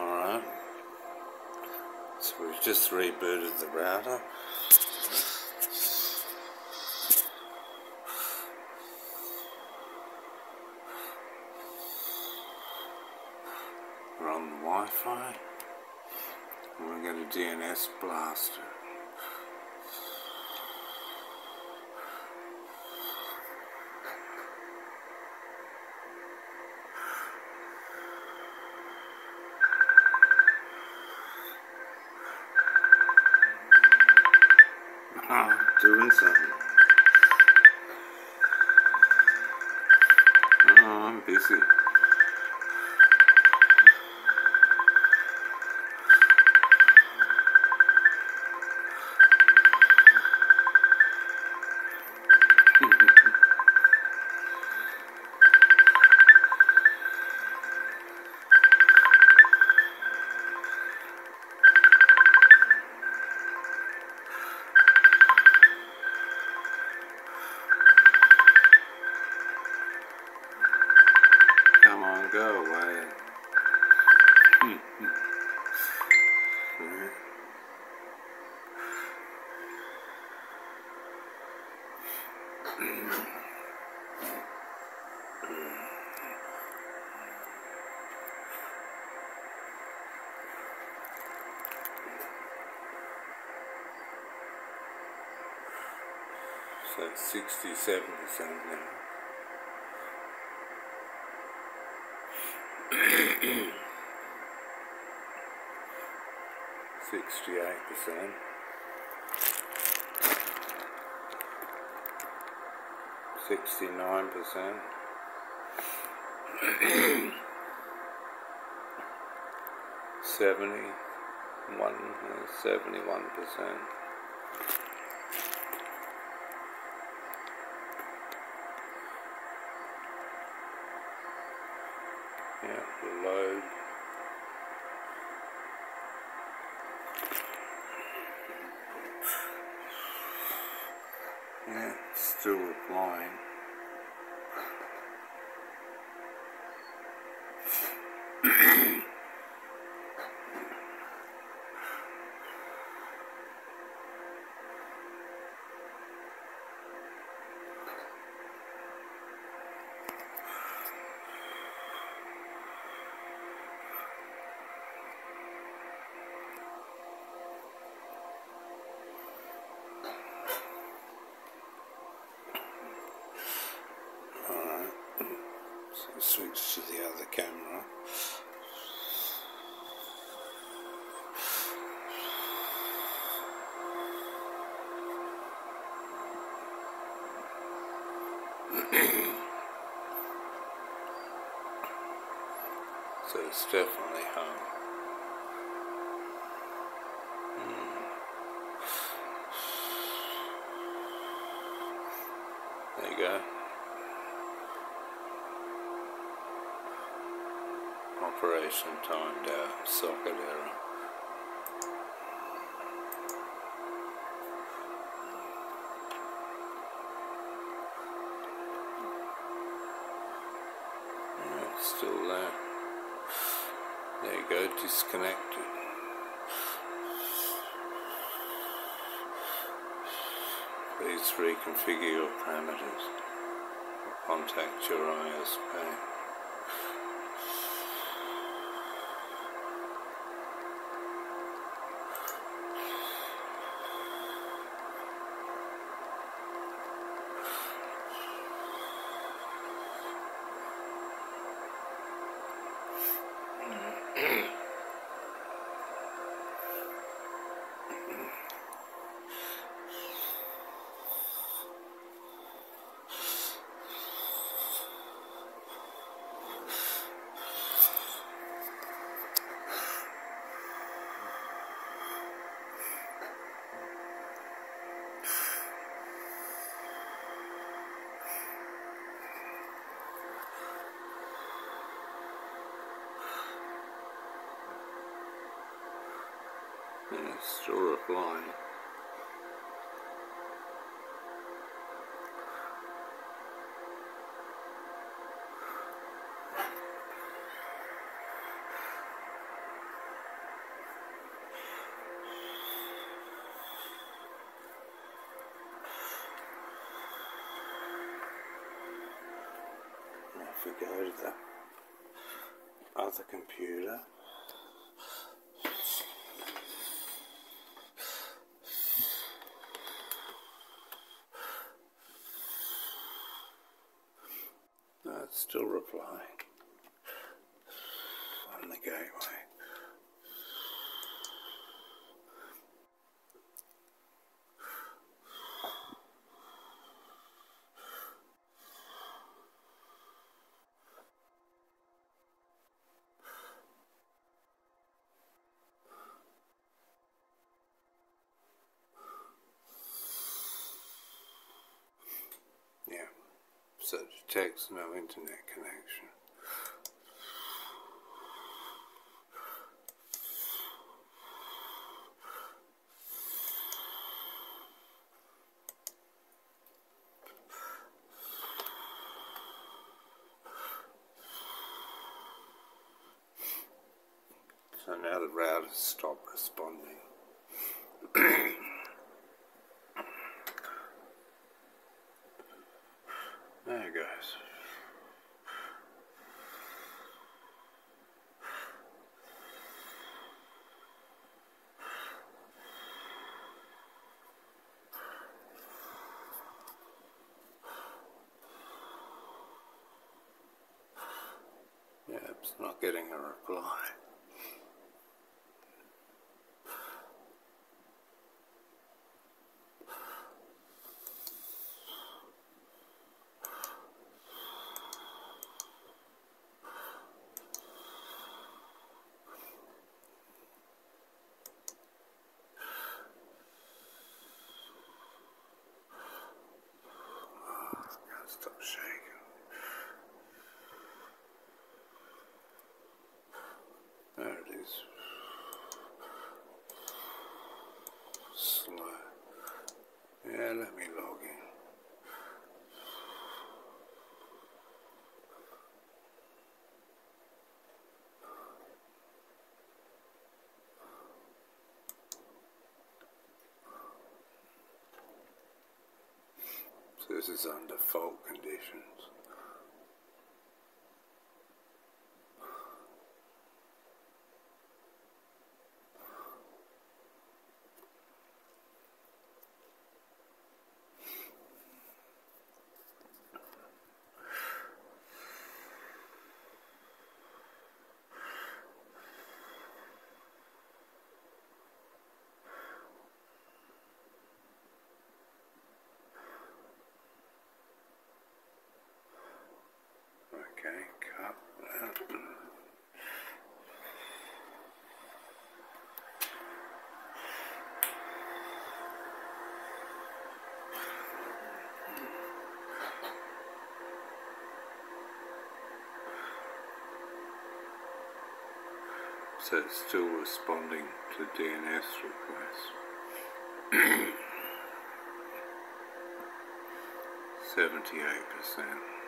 Alright, so we've just rebooted the router. We're on the Wi-Fi, and we're going to DNS blast it. Doing something. Oh, I'm busy. Come on, go away. So it's 67% now. $68, 69%, 71%. Yeah, load. Yeah, still replying. Alright, so switch to the other camera. So it's definitely home. There you go. Operation timed out, socket error. Yeah, it's still there. There you go, disconnected. Please reconfigure your parameters or contact your ISP. Yeah, still replying. go to the other computer. No, it's still replying on the gateway. Yeah, so detects no internet connection. So now the router's stopped responding. There it goes. Yeah, it's not getting a reply. Stop shaking. There it is. Slow. Yeah, let me log in. So this is under fault conditions. Okay, cut that. So it's still responding to DNS requests. 78%.